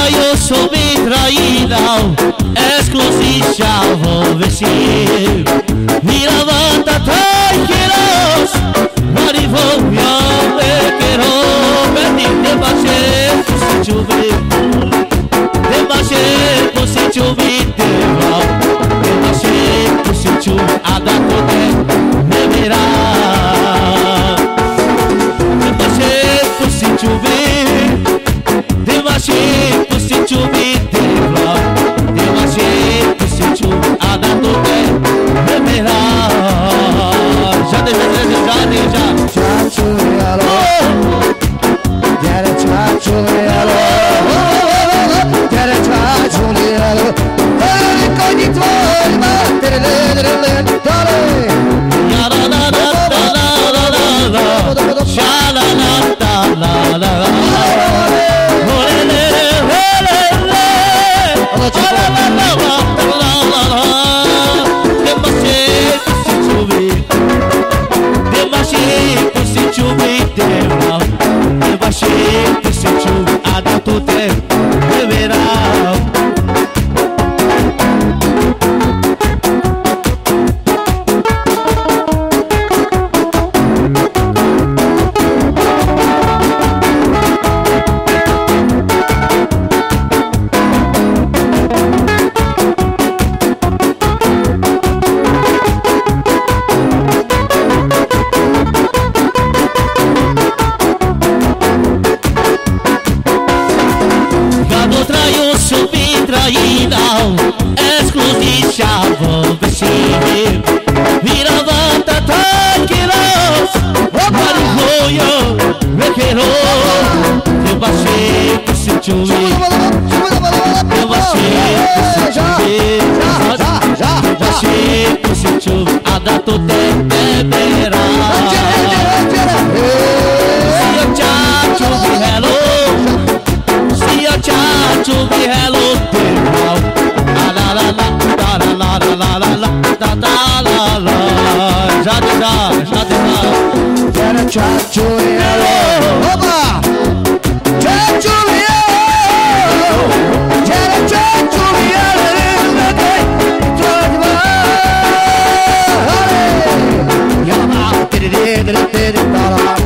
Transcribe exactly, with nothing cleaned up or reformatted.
eu sou bem traída, exclusiva vestir. Mira vanta tranquilos, marivo eu me quero pedir de baixo se chover, de baixo se chover, de baixo se chover, a da toda me verá. De baixo se chover, de baixo se chover, de baixo se chover, a da toda me verá. Já deixa, já deixa, já Cianciulialo, Chiara cianciulialo, Chiara cianciulialo, dai con i tuoi battere le le le dale. Ya la la la la la la la, sha la la la la la la, ole le le le le, la la la la la la la. Demasiado se chover, demasiado se chover, demasiado se chover, a da tudo é verão. Exclusiva vestir, vira vanta tranquilos, marivoio me quero, de baixo se chover, de baixo se chover, de baixo se chover, a da toda é verá. Se eu te chover hello, se eu te chover hello, la la la la la la la la la la la la. Já de já, já de já. Chiara cianciulialo, opa, cianciulialo, Chiara cianciulialo, dai, dai, dai, dai, dai, dai, dai, dai, dai,